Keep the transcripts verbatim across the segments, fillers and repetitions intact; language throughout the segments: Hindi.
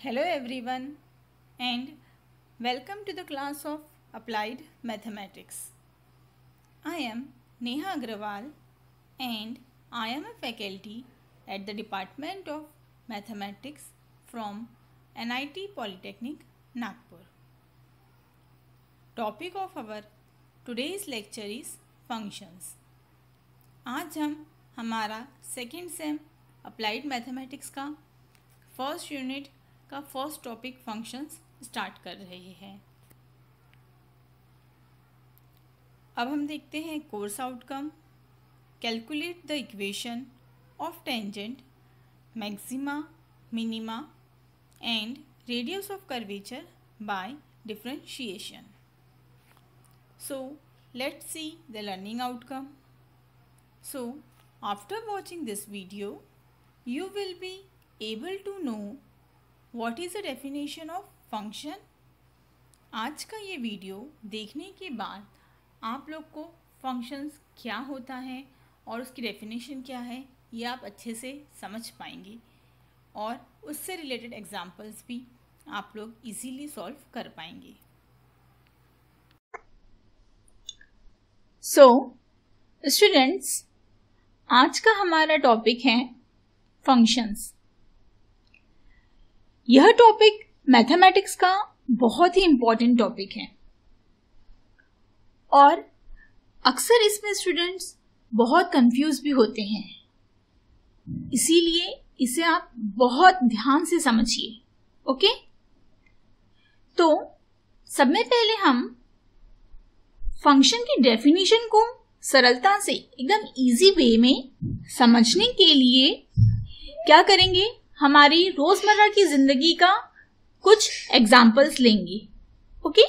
Hello everyone and welcome to the class of Applied Mathematics. I am Neha Agrawal and I am a faculty at the Department of Mathematics from N I T Polytechnic, Nagpur. Topic of our today's lecture is functions. आज हम हमारा सेकेंड सेम अप्लाइड मैथमेटिक्स का फर्स्ट यूनिट का फर्स्ट टॉपिक फंक्शंस स्टार्ट कर रहे हैं। अब हम देखते हैं course outcome. Calculate the equation of tangent, maxima, minima and radius of curvature by differentiation. So let's see the learning outcome. So, after watching this video, you will be able to know what is the definition of function. आज का ये वीडियो देखने के बाद आप लोग को functions क्या होता है और उसकी definition क्या है ये आप अच्छे से समझ पाएंगे और उससे रिलेटेड एग्जाम्पल्स भी आप लोग इजीली सॉल्व कर पाएंगे. सो स्टूडेंट्स, आज का हमारा टॉपिक है फंक्शंस. यह टॉपिक मैथमेटिक्स का बहुत ही इम्पोर्टेंट टॉपिक है और अक्सर इसमें स्टूडेंट्स बहुत कंफ्यूज भी होते हैं, इसीलिए इसे आप बहुत ध्यान से समझिए. ओके, तो सब में पहले हम फंक्शन की डेफिनेशन को सरलता से एकदम इजी वे में समझने के लिए क्या करेंगे, हमारी रोजमर्रा की जिंदगी का कुछ एग्जाम्पल्स लेंगे. ओके,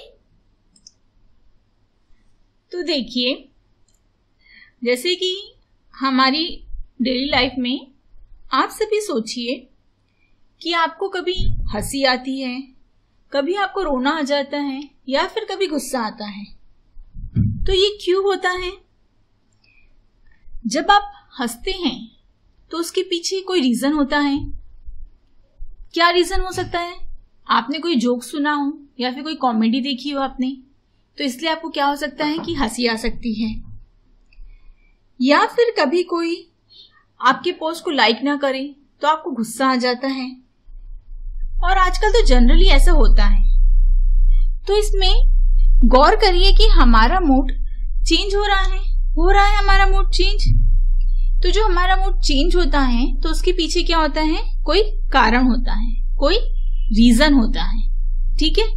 तो देखिए, जैसे कि हमारी डेली लाइफ में आप सभी सोचिए कि आपको कभी हंसी आती है, कभी आपको रोना आ जाता है या फिर कभी गुस्सा आता है. तो ये क्यों होता है? जब आप हंसते हैं तो उसके पीछे कोई रीजन होता है. क्या रीजन हो सकता है? आपने कोई जोक सुना हो या फिर कोई कॉमेडी देखी हो आपने, तो इसलिए आपको क्या हो सकता है कि हंसी आ सकती है. या फिर कभी कोई आपके पोस्ट को लाइक ना करे तो आपको गुस्सा आ जाता है. और आजकल तो जनरली ऐसा होता है. तो इसमें गौर करिए कि हमारा मूड चेंज हो रहा है हो रहा है हमारा मूड चेंज. तो जो हमारा मूड चेंज होता है तो उसके पीछे क्या होता है, कोई कारण होता है, कोई रीजन होता है. ठीक है,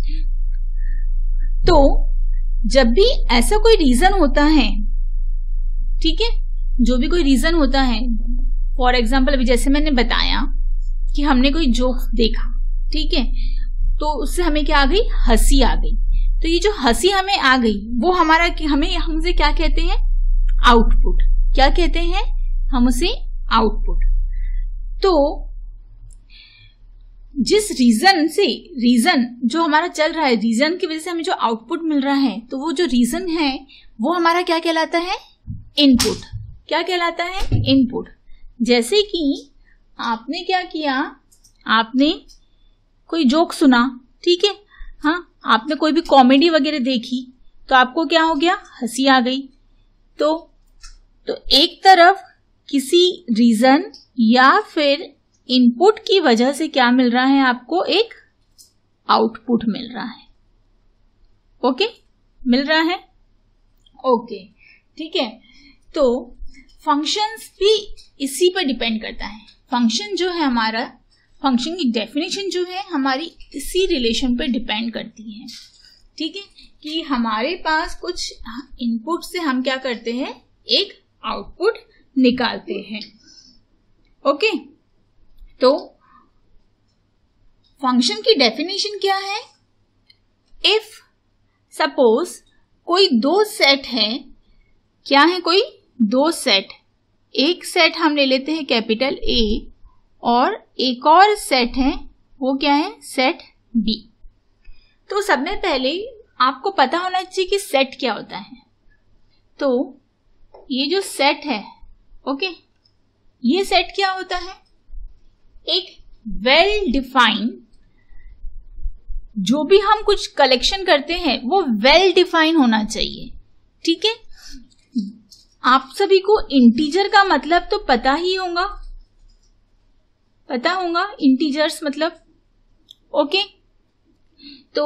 तो जब भी ऐसा कोई रीजन होता है, ठीक है, जो भी कोई रीजन होता है, फॉर एग्जाम्पल अभी जैसे मैंने बताया कि हमने कोई जोक देखा, ठीक है, तो उससे हमें क्या आ गई, हंसी आ गई. तो ये जो हंसी हमें आ गई वो हमारा हमें हमसे क्या कहते हैं, आउटपुट. क्या कहते हैं हम उसे, आउटपुट. तो जिस रीजन से रीजन जो हमारा चल रहा है, रीजन की वजह से हमें जो आउटपुट मिल रहा है, तो वो जो रीजन है वो हमारा क्या कहलाता है, इनपुट. क्या कहलाता है, इनपुट. जैसे कि आपने क्या किया, आपने कोई जोक सुना, ठीक है, हाँ, आपने कोई भी कॉमेडी वगैरह देखी तो आपको क्या हो गया, हंसी आ गई. तो तो एक तरफ किसी रीजन या फिर इनपुट की वजह से क्या मिल रहा है, आपको एक आउटपुट मिल रहा है. ओके, मिल रहा है. ओके, ठीक है. तो फंक्शंस भी इसी पर डिपेंड करता है. फंक्शन जो है हमारा, फंक्शन की डेफिनेशन जो है हमारी इसी रिलेशन पर डिपेंड करती है. ठीक है, कि हमारे पास कुछ इनपुट से हम क्या करते हैं, एक आउटपुट निकालते हैं. ओके, तो फंक्शन की डेफिनेशन क्या है, इफ सपोज कोई दो सेट है, क्या है, कोई दो सेट, एक सेट हम ले लेते हैं कैपिटल ए और एक और सेट है वो क्या है, सेट बी. तो सब में पहले आपको पता होना चाहिए कि सेट क्या होता है. तो ये जो सेट है, ओके, ये सेट क्या होता है, एक वेल डिफाइंड जो भी हम कुछ कलेक्शन करते हैं वो वेल डिफाइन होना चाहिए, ठीक है। आप सभी को इंटीजर का मतलब तो पता ही होगा, पता होगा इंटीजर्स मतलब, ओके। तो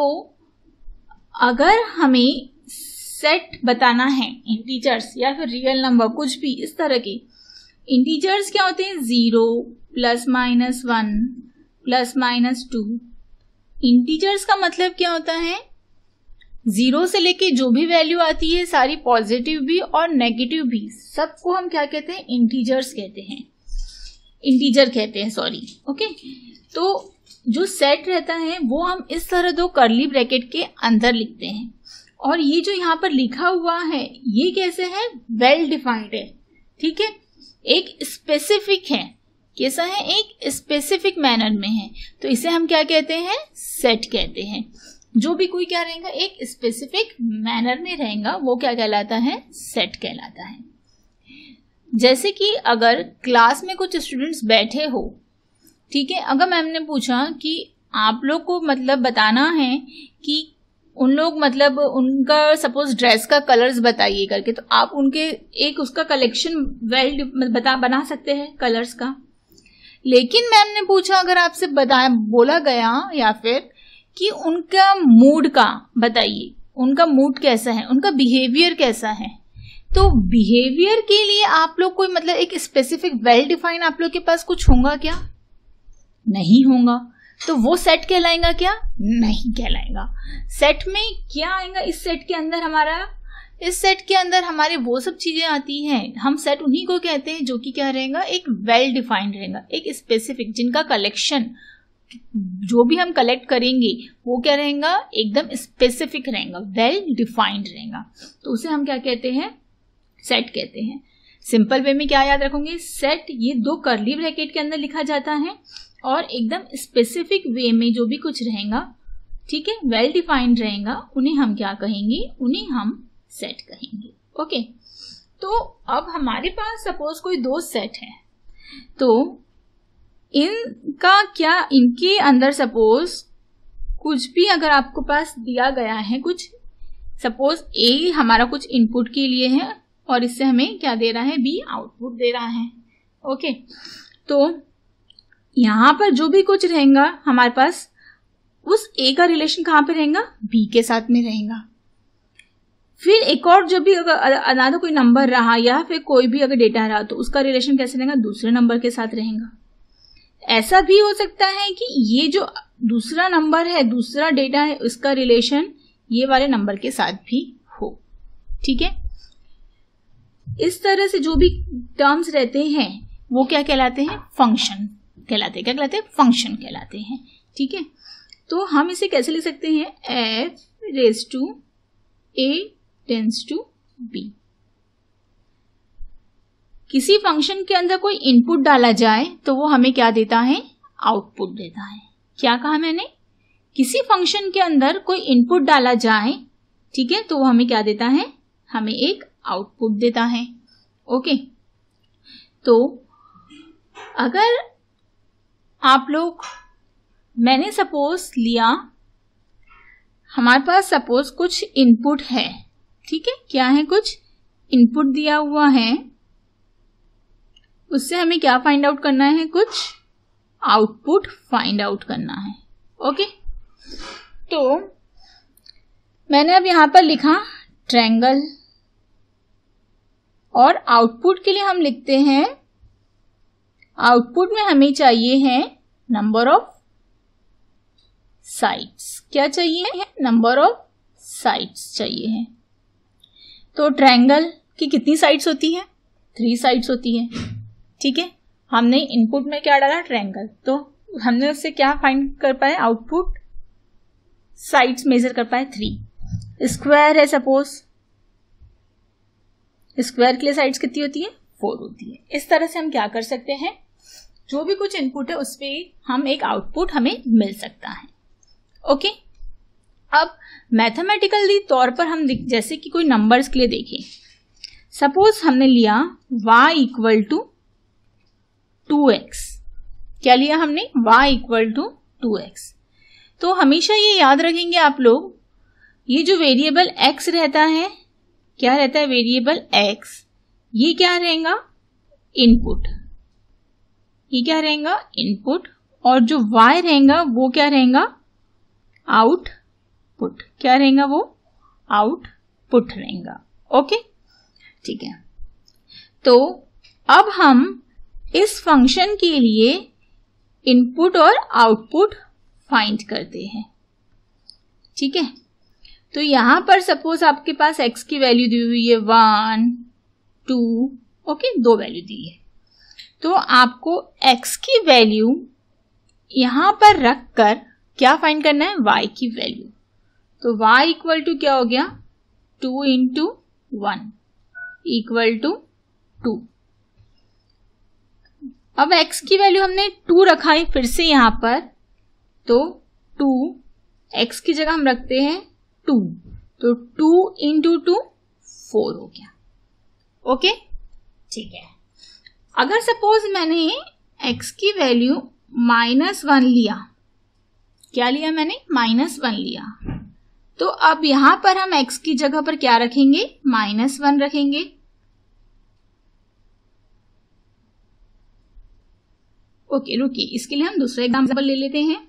अगर हमें सेट बताना है इंटीजर्स या फिर रियल नंबर, कुछ भी इस तरह के इंटीजर्स क्या होते हैं, zero plus minus one plus minus two. Integers का मतलब क्या होता है, जीरो से लेके जो भी वैल्यू आती है सारी पॉजिटिव भी और नेगेटिव भी, सबको हम क्या कहते हैं, इंटीजर्स कहते हैं, इंटीजर कहते हैं, सॉरी, ओके। तो जो सेट रहता है वो हम इस तरह दो कर्ली ब्रैकेट के अंदर लिखते हैं, और ये जो यहाँ पर लिखा हुआ है ये कैसे है, वेल डिफाइंड है, ठीक है, एक स्पेसिफिक है, कैसा है, एक स्पेसिफिक मैनर में है, तो इसे हम क्या कहते हैं, सेट कहते हैं। जो भी कोई क्या रहेगा, एक स्पेसिफिक मैनर में रहेगा वो क्या कहलाता है, सेट कहलाता है। जैसे कि अगर क्लास में कुछ स्टूडेंट्स बैठे हो, ठीक है, अगर मैम ने पूछा कि आप लोग को मतलब बताना है कि उन लोग मतलब उनका सपोज ड्रेस का कलर्स बताइए करके, तो आप उनके एक उसका कलेक्शन वेल बता बना सकते हैं कलर्स का। लेकिन मैम ने पूछा अगर आपसे बताया बोला गया या फिर कि उनका मूड का बताइए, उनका मूड कैसा है, उनका बिहेवियर कैसा है, तो बिहेवियर के लिए आप लोग कोई मतलब एक स्पेसिफिक वेल डिफाइन आप लोग के पास कुछ होगा क्या, नहीं होगा, तो वो सेट कहलाएगा क्या, नहीं कहलाएगा। सेट में क्या आएगा, इस सेट के अंदर हमारा इस सेट के अंदर हमारे वो सब चीजें आती हैं, हम सेट उन्हीं को कहते हैं जो कि क्या रहेगा, एक वेल डिफाइंड रहेगा, एक स्पेसिफिक, जिनका कलेक्शन जो भी हम कलेक्ट करेंगे वो क्या रहेगा, एकदम स्पेसिफिक रहेगा, वेल डिफाइंड रहेगा, तो उसे हम क्या कहते हैं, सेट कहते हैं। सिंपल वे में क्या याद रखोगे, सेट ये दो कर्ली ब्रैकेट के अंदर लिखा जाता है, और एकदम स्पेसिफिक वे में जो भी कुछ रहेगा, ठीक है, वेल डिफाइंड रहेगा, उन्हें हम क्या कहेंगे, उन्हें हम सेट कहेंगे, ओके। तो अब हमारे पास सपोज कोई दो सेट है, तो इनका क्या, इनके अंदर सपोज कुछ भी अगर आपको पास दिया गया है, कुछ सपोज ए हमारा कुछ इनपुट के लिए है और इससे हमें क्या दे रहा है, बी आउटपुट दे रहा है, ओके। तो यहां पर जो भी कुछ रहेगा हमारे पास, उस ए का रिलेशन कहां पे रहेगा, बी के साथ में रहेगा। फिर एक और जो भी अगर अनादर कोई नंबर रहा या फिर कोई भी अगर डेटा रहा, तो उसका रिलेशन कैसे रहेगा, दूसरे नंबर के साथ रहेगा। ऐसा भी हो सकता है कि ये जो दूसरा नंबर है, दूसरा डेटा है, उसका रिलेशन ये वाले नंबर के साथ भी हो, ठीक है। इस तरह से जो भी टर्म्स रहते हैं वो क्या कहलाते हैं, फंक्शन कहलाते हैं, क्या कहलाते हैं, फंक्शन कहलाते हैं, ठीक है। तो हम इसे कैसे लिख सकते हैं, F raise to A tends to B. किसी फंक्शन के अंदर कोई इनपुट डाला जाए तो वो हमें क्या देता है, आउटपुट देता है। क्या कहा मैंने, किसी फंक्शन के अंदर कोई इनपुट डाला जाए, ठीक है, तो वो हमें क्या देता है, हमें एक आउटपुट देता है, ओके। तो अगर आप लोग, मैंने सपोज लिया, हमारे पास सपोज कुछ इनपुट है, ठीक है, क्या है, कुछ इनपुट दिया हुआ है, उससे हमें क्या फाइंड आउट करना है, कुछ आउटपुट फाइंड आउट करना है, ओके। तो मैंने अब यहां पर लिखा ट्रायंगल, और आउटपुट के लिए हम लिखते हैं, आउटपुट में हमें चाहिए है नंबर ऑफ साइड्स, क्या चाहिए, नंबर ऑफ साइड्स चाहिए है। तो ट्रायंगल की कितनी साइड्स होती है, थ्री साइड्स होती है, ठीक है। हमने इनपुट में क्या डाला, ट्रायंगल, तो हमने उससे क्या फाइंड कर पाए, आउटपुट साइड्स मेजर कर पाए, थ्री। स्क्वायर है सपोज, स्क्वायर के लिए साइड्स कितनी होती है, फोर होती है। इस तरह से हम क्या कर सकते हैं, जो भी कुछ इनपुट है उस पर हम एक आउटपुट हमें मिल सकता है, ओके। अब मैथमेटिकली तौर पर हम जैसे कि कोई नंबर्स के लिए देखें, सपोज हमने लिया y equal to two x, क्या लिया हमने, y equal to two x. तो हमेशा ये याद रखेंगे आप लोग, ये जो वेरिएबल x रहता है, क्या रहता है वेरिएबल x, ये क्या रहेगा इनपुट, ये क्या रहेगा इनपुट, और जो y रहेगा वो क्या रहेगा आउटपुट, क्या रहेगा वो आउटपुट रहेगा। ओके ठीक है, तो अब हम इस फंक्शन के लिए इनपुट और आउटपुट फाइंड करते हैं। ठीक है, तो यहां पर सपोज आपके पास x की वैल्यू दी हुई है वन टू, ओके दो वैल्यू दी है, तो आपको x की वैल्यू यहां पर रखकर क्या फाइंड करना है y की वैल्यू। तो y इक्वल टू क्या हो गया two into one equal to two. अब x की वैल्यू हमने टू रखा है फिर से यहां पर, तो टू x की जगह हम रखते हैं टू, तो टू इंटू टू फोर हो गया। ओके ठीक है, अगर सपोज मैंने x की वैल्यू माइनस वन लिया, क्या लिया मैंने माइनस वन लिया, तो अब यहां पर हम x की जगह पर क्या रखेंगे माइनस वन रखेंगे। ओके okay, रुकिए, इसके लिए हम दूसरा एग्जाम्पल ले लेते हैं।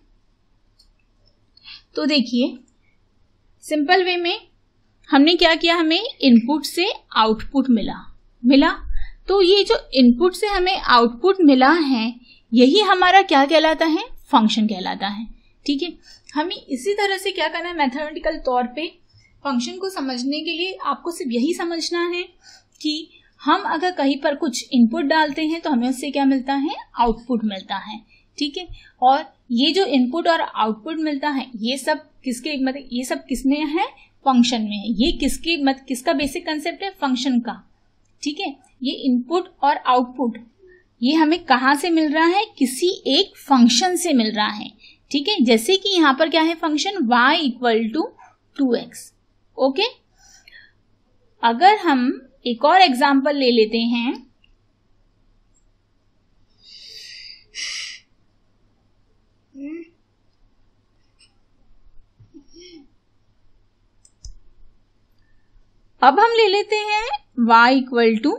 तो देखिए सिंपल वे में हमने क्या किया, हमें इनपुट से आउटपुट मिला मिला तो ये जो इनपुट से हमें आउटपुट मिला है यही हमारा क्या कहलाता है फंक्शन कहलाता है। ठीक है, हमें इसी तरह से क्या करना है मैथमेटिकल तौर पे फंक्शन को समझने के लिए आपको सिर्फ यही समझना है कि हम अगर कहीं पर कुछ इनपुट डालते हैं तो हमें उससे क्या मिलता है आउटपुट मिलता है। ठीक है, और ये जो इनपुट और आउटपुट मिलता है ये सब किसके मतलब ये सब किसमें है फंक्शन में है। ये किसके मतलब किसका बेसिक कंसेप्ट है फंक्शन का। ठीक है, ये इनपुट और आउटपुट ये हमें कहां से मिल रहा है किसी एक फंक्शन से मिल रहा है। ठीक है, जैसे कि यहां पर क्या है function y equal to two x. Okay, अगर हम एक और एग्जाम्पल ले लेते हैं, अब हम ले लेते हैं y equal to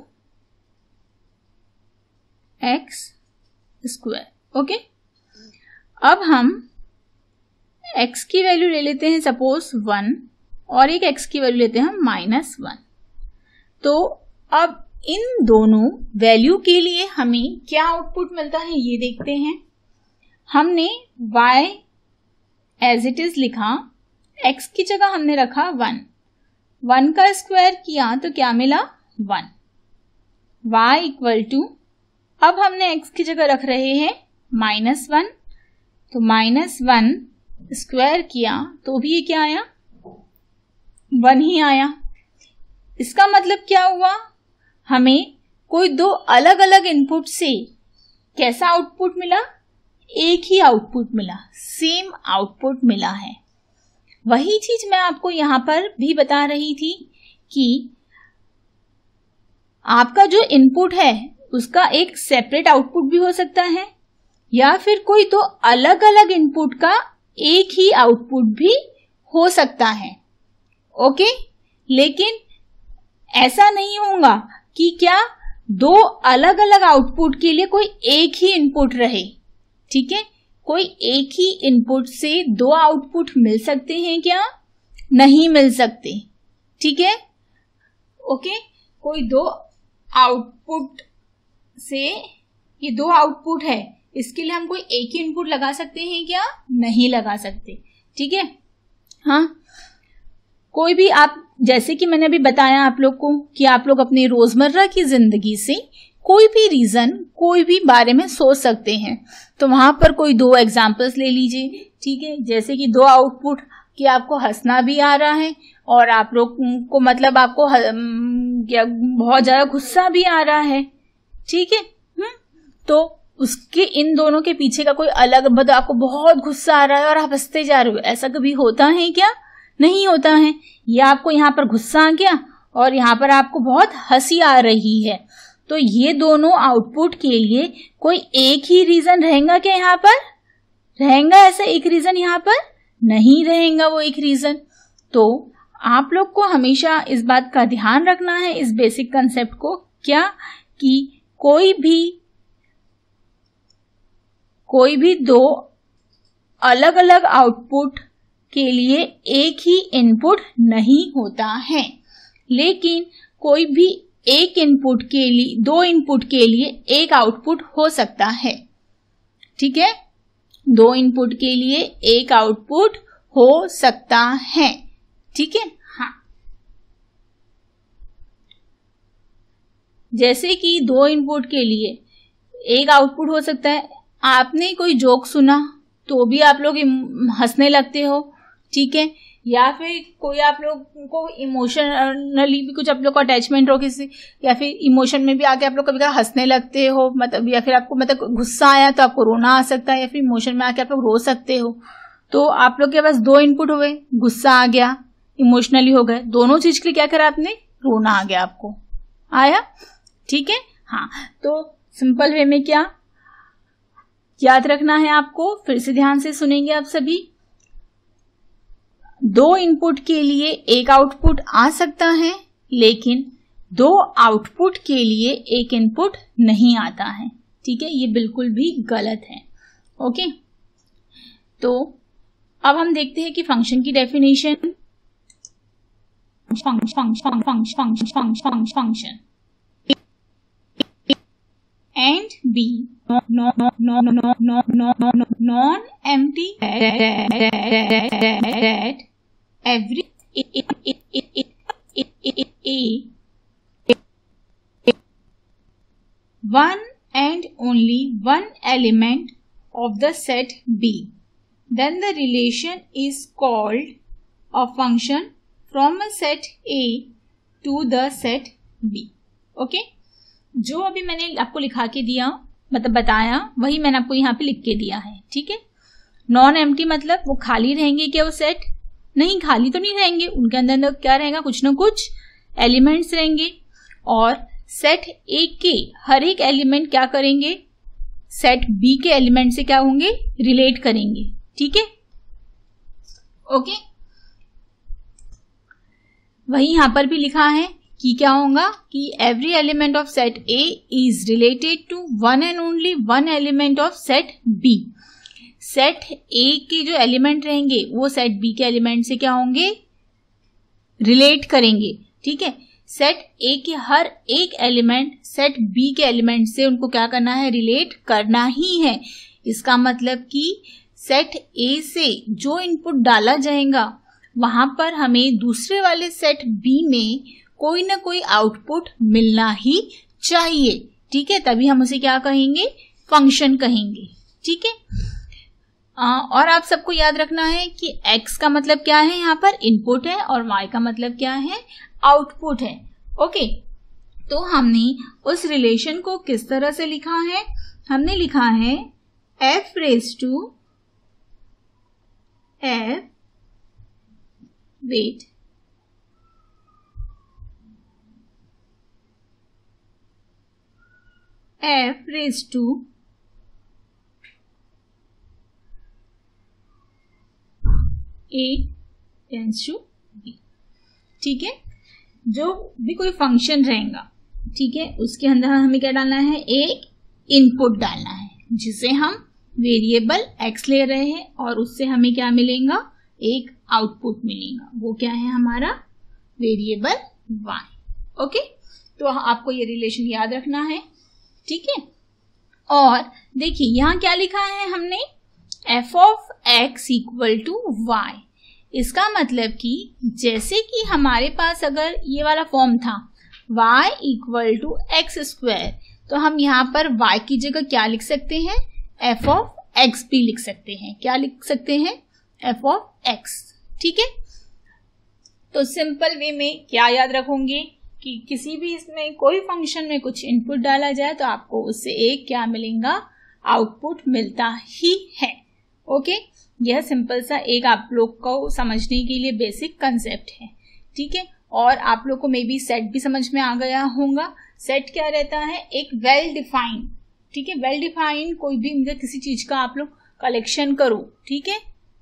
x square. Okay, अब हम x की वैल्यू ले लेते हैं सपोज वन और एक x की वैल्यू लेते हैं हम माइनस वन। तो अब इन दोनों वैल्यू के लिए हमें क्या आउटपुट मिलता है ये देखते हैं। हमने y एज इट इज लिखा, x की जगह हमने रखा वन, वन का स्क्वायर किया तो क्या मिला वन। y इक्वल टू, अब हमने x की जगह रख रहे हैं माइनस वन, तो माइनस वन स्क्वायर किया तो भी ये क्या आया वन ही आया। इसका मतलब क्या हुआ, हमें कोई दो अलग अलग इनपुट से कैसा आउटपुट मिला, एक ही आउटपुट मिला, सेम आउटपुट मिला है। वही चीज मैं आपको यहां पर भी बता रही थी कि आपका जो इनपुट है उसका एक सेपरेट आउटपुट भी हो सकता है या फिर कोई दो अलग अलग इनपुट का एक ही आउटपुट भी हो सकता है। ओके, लेकिन ऐसा नहीं होगा कि क्या दो अलग अलग आउटपुट के लिए कोई एक ही इनपुट रहे। ठीक है, कोई एक ही इनपुट से दो आउटपुट मिल सकते हैं क्या, नहीं मिल सकते। ठीक है, ओके, कोई दो आउटपुट से, ये दो आउटपुट है इसके लिए हम कोई एक ही इनपुट लगा सकते हैं क्या, नहीं लगा सकते। ठीक है, हाँ, कोई भी आप, जैसे कि मैंने अभी बताया आप लोग को कि आप लोग अपनी रोजमर्रा की जिंदगी से कोई भी रीजन कोई भी बारे में सोच सकते हैं, तो वहां पर कोई दो एग्जांपल्स ले लीजिए। ठीक है, जैसे कि दो आउटपुट कि आपको हंसना भी आ रहा है और आप लोग को मतलब आपको क्या बहुत ज्यादा गुस्सा भी आ रहा है। ठीक है, हम्म, तो उसके इन दोनों के पीछे का कोई अलग, मतलब आपको बहुत गुस्सा आ रहा है और आप हंसते जा रहे हो, ऐसा कभी होता है क्या, नहीं होता है। या आपको यहाँ पर गुस्सा आ गया और यहाँ पर आपको बहुत हंसी आ रही है, तो ये दोनों आउटपुट के लिए कोई एक ही रीजन रहेगा क्या, यहाँ पर रहेगा ऐसा एक रीजन यहाँ पर नहीं रहेगा वो एक रीजन। तो आप लोग को हमेशा इस बात का ध्यान रखना है, इस बेसिक कंसेप्ट को, क्या कि कोई भी कोई भी दो अलग अलग आउटपुट के लिए एक ही इनपुट नहीं होता है, लेकिन कोई भी एक इनपुट के लिए दो इनपुट के लिए एक आउटपुट हो सकता है। ठीक है, दो इनपुट के लिए एक आउटपुट हो सकता है। ठीक है, हाँ, जैसे कि दो इनपुट के लिए एक आउटपुट हो सकता है। आपने कोई जोक सुना तो भी आप लोग हंसने लगते हो, ठीक है, या फिर कोई आप लोग को इमोशनली भी कुछ आप लोग को अटैचमेंट हो किसी, या फिर इमोशन में भी आके आप लोग कभी कभी हंसने लगते हो, मतलब या फिर आपको मतलब गुस्सा आया तो आपको रोना आ सकता है, या फिर इमोशन में आके आप लोग रो सकते हो। तो आप लोग के पास दो इनपुट हुए, गुस्सा आ गया, इमोशनली हो गए, दोनों चीज के लिए क्या करा आपने, रोना आ गया, आपको आया। ठीक है, हाँ, तो सिंपल वे में क्या याद रखना है आपको, फिर से ध्यान से सुनेंगे आप सभी। दो इनपुट के लिए एक आउटपुट आ सकता है, लेकिन दो आउटपुट के लिए एक इनपुट नहीं आता है। ठीक है, ये बिल्कुल भी गलत है। ओके, तो अब हम देखते हैं कि फंक्शन की definition. Function function function function function and B no no no no no no no no non empty that every it it it it it it a one and only one element of the set B, then the relation is called a function from a set A to the set B. okay? जो अभी मैंने आपको लिखा के दिया, मतलब बताया, वही मैंने आपको यहाँ पे लिख के दिया है। ठीक है, नॉन एम्प्टी मतलब वो खाली रहेंगे क्या, वो सेट नहीं, खाली तो नहीं रहेंगे, उनके अंदर क्या रहेगा, कुछ ना कुछ एलिमेंट्स रहेंगे, और सेट ए के हर एक एलिमेंट क्या करेंगे, सेट बी के एलिमेंट से क्या होंगे, रिलेट करेंगे। ठीक है, ओके, वही यहां पर भी लिखा है कि क्या होगा कि every element of set A is related to one and only one element of set B. Set A के जो एलिमेंट रहेंगे वो सेट बी के एलिमेंट से क्या होंगे, रिलेट करेंगे। ठीक है, सेट ए के हर एक एलिमेंट सेट बी के एलिमेंट से उनको क्या करना है, रिलेट करना ही है। इसका मतलब कि सेट ए से जो इनपुट डाला जाएगा वहां पर हमें दूसरे वाले सेट बी में कोई ना कोई आउटपुट मिलना ही चाहिए। ठीक है, तभी हम उसे क्या कहेंगे, फंक्शन कहेंगे। ठीक है, और आप सबको याद रखना है कि x का मतलब क्या है, यहाँ पर इनपुट है, और y का मतलब क्या है, आउटपुट है। ओके, तो हमने उस रिलेशन को किस तरह से लिखा है, हमने लिखा है f raise to f wait f raised to a tends to b। ठीक है, जो भी कोई फंक्शन रहेगा, ठीक है, उसके अंदर हमें क्या डालना है, एक इनपुट डालना है, जिसे हम वेरिएबल x ले रहे हैं, और उससे हमें क्या मिलेगा, एक आउटपुट मिलेगा। वो क्या है, हमारा वेरिएबल y। ओके, तो आपको ये रिलेशन याद रखना है। ठीक है, और देखिए यहां क्या लिखा है हमने, f of x equal to y. इसका मतलब कि जैसे कि हमारे पास अगर ये वाला फॉर्म था y equal to x square, तो हम यहाँ पर y की जगह क्या लिख सकते हैं, f ऑफ x भी लिख सकते हैं। क्या लिख सकते हैं, f ऑफ x। ठीक है, तो सिंपल वे में क्या याद रखोगे कि किसी भी इसमें कोई फंक्शन में कुछ इनपुट डाला जाए तो आपको उससे एक क्या मिलेगा, आउटपुट मिलता ही है। ओके, यह सिंपल सा एक आप लोग को समझने के लिए बेसिक कंसेप्ट है। ठीक है, और आप लोग को मे बी सेट भी समझ में आ गया होगा। सेट क्या रहता है, एक वेल डिफाइंड, ठीक है, वेल डिफाइंड कोई भी मतलब किसी चीज का आप लोग कलेक्शन करो। ठीक है,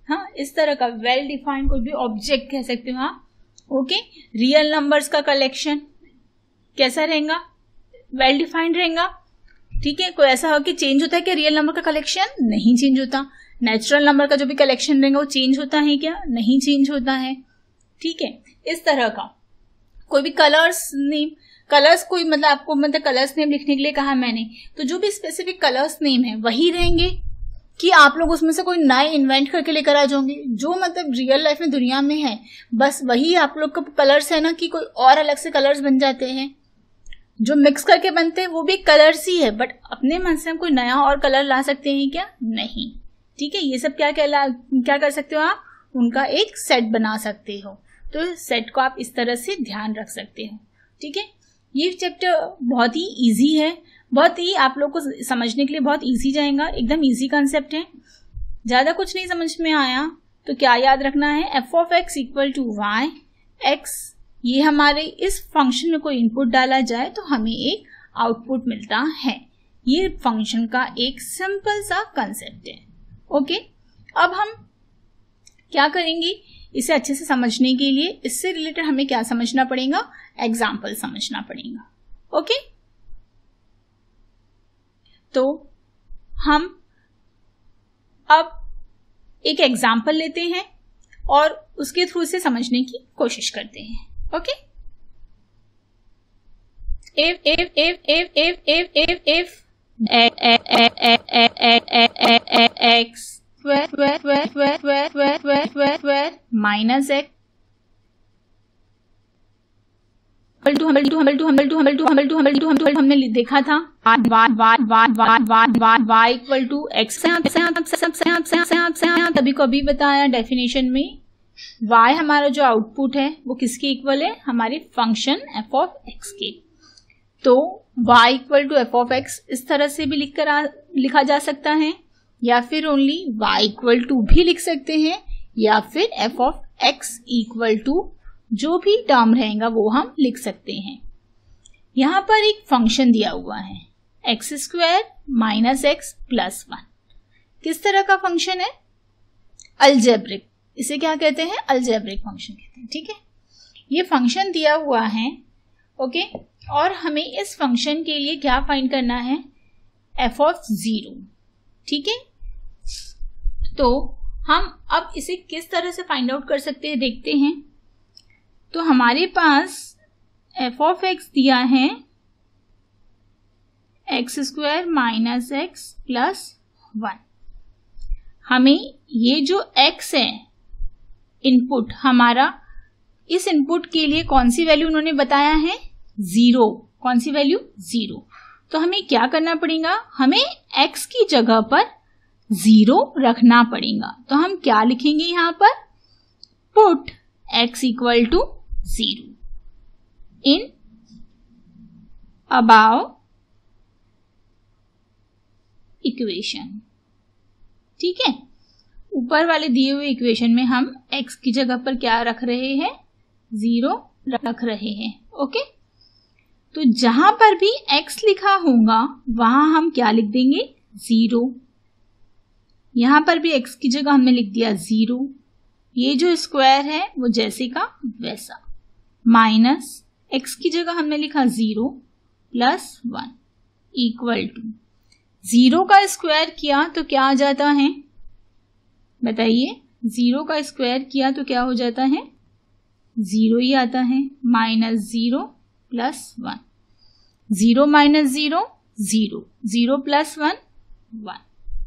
हाँ, इस तरह का वेल डिफाइंड कोई भी ऑब्जेक्ट कह सकते हो आप। ओके, रियल नंबर्स का कलेक्शन कैसा रहेगा? वेल डिफाइंड रहेगा। ठीक है, कोई ऐसा हो कि चेंज होता है क्या रियल नंबर का कलेक्शन? नहीं चेंज होता। नेचुरल नंबर का जो भी कलेक्शन रहेगा वो चेंज होता है क्या? नहीं चेंज होता है। ठीक है, इस तरह का कोई भी कलर्स नेम, कलर्स कोई मतलब आपको मतलब कलर्स नेम लिखने के लिए कहा मैंने, तो जो भी स्पेसिफिक कलर्स नेम है वही रहेंगे कि आप लोग उसमें से कोई नए इन्वेंट करके लेकर आ जाओगे? जो मतलब रियल लाइफ में दुनिया में है बस वही आप लोग का कलर्स है ना, कि कोई और अलग से कलर्स बन जाते हैं? जो मिक्स करके बनते हैं वो भी कलर्स ही है, बट अपने मन से हम कोई नया और कलर ला सकते हैं क्या? नहीं। ठीक है, ये सब क्या कहला क्या कर सकते हो आप? उनका एक सेट बना सकते हो। तो सेट को आप इस तरह से ध्यान रख सकते हो। ठीक है, ये चैप्टर बहुत ही इजी है, बहुत ही आप लोग को समझने के लिए बहुत इजी जाएगा। एकदम इजी कंसेप्ट है, ज्यादा कुछ नहीं समझ में आया तो क्या याद रखना है? F of x equal to y x, ये हमारे इस फंक्शन में कोई इनपुट डाला जाए तो हमें एक आउटपुट मिलता है। ये फंक्शन का एक सिंपल सा कंसेप्ट है। ओके, अब हम क्या करेंगे? इसे अच्छे से समझने के लिए इससे रिलेटेड हमें क्या समझना पड़ेगा? एग्जाम्पल समझना पड़ेगा। ओके, तो हम अब एक एग्जाम्पल लेते हैं और उसके थ्रू से समझने की कोशिश करते हैं। Okay, if if if if if if if if x where where where where where where where where where minus x two हमल टू हमल टू हमल टू हमल टू हमल टू हमल टू हमल टू हमने देखा था y y y y y y y equal to x से आप से आप से आप से आप से आप से आप तभी को अभी बताया डेफिनेशन में y हमारा जो आउटपुट है वो किसके इक्वल है? हमारे फंक्शन f ऑफ x के। तो y equal to F of x इस तरह से भी लिख कर आ, लिखा जा सकता है, या फिर ओनली y इक्वल टू भी लिख सकते हैं, या फिर f of x equal to जो भी टर्म रहेगा वो हम लिख सकते हैं। यहाँ पर एक फंक्शन दिया हुआ है x square minus x plus one. किस तरह का फंक्शन है? अलजेब्रिक। इसे क्या कहते हैं? अलजेब्रिक फंक्शन कहते हैं। ठीक है, ये फंक्शन दिया हुआ है। ओके, और हमें इस फंक्शन के लिए क्या फाइंड करना है? F of zero. ठीक है, तो हम अब इसे किस तरह से फाइंड आउट कर सकते हैं देखते हैं। तो हमारे पास एफ ऑफ एक्स दिया है x square minus x plus one. हमें ये जो x है इनपुट हमारा, इस इनपुट के लिए कौन सी वैल्यू उन्होंने बताया है? जीरो। कौन सी वैल्यू? जीरो। तो हमें क्या करना पड़ेगा? हमें x की जगह पर जीरो रखना पड़ेगा। तो हम क्या लिखेंगे यहां पर? Put x equal to zero in above equation. ठीक है, ऊपर वाले दिए हुए इक्वेशन में हम x की जगह पर क्या रख रहे हैं? जीरो रख रहे हैं। ओके, तो जहां पर भी x लिखा होगा वहां हम क्या लिख देंगे? जीरो। यहां पर भी x की जगह हमने लिख दिया जीरो। ये जो स्क्वायर है वो जैसे का वैसा, माइनस x की जगह हमने लिखा zero plus one equal to zero का स्क्वायर किया तो क्या आ जाता है? बताइए, जीरो का स्क्वायर किया तो क्या हो जाता है? जीरो ही आता है। Minus zero plus one, zero minus zero zero, zero plus one one.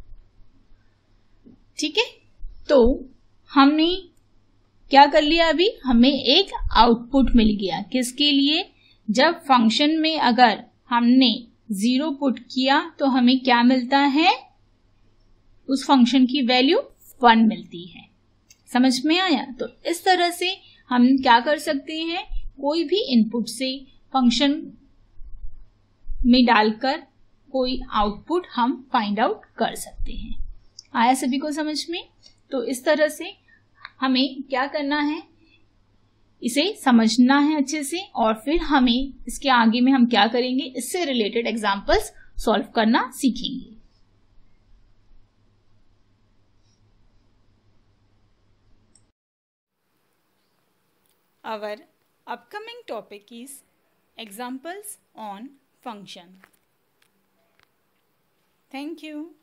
ठीक है, तो हमने क्या कर लिया? अभी हमें एक आउटपुट मिल गया। किसके लिए? जब फंक्शन में अगर हमने जीरो पुट किया तो हमें क्या मिलता है? उस फंक्शन की वैल्यू वन मिलती है। समझ में आया? तो इस तरह से हम क्या कर सकते हैं? कोई भी इनपुट से फंक्शन में डालकर कोई आउटपुट हम फाइंड आउट कर सकते हैं। आया सभी को समझ में? तो इस तरह से हमें क्या करना है? इसे समझना है अच्छे से, और फिर हमें इसके आगे में हम क्या करेंगे? इससे रिलेटेड एग्जांपल्स सॉल्व करना सीखेंगे। Our upcoming topic is examples on function. Thank you.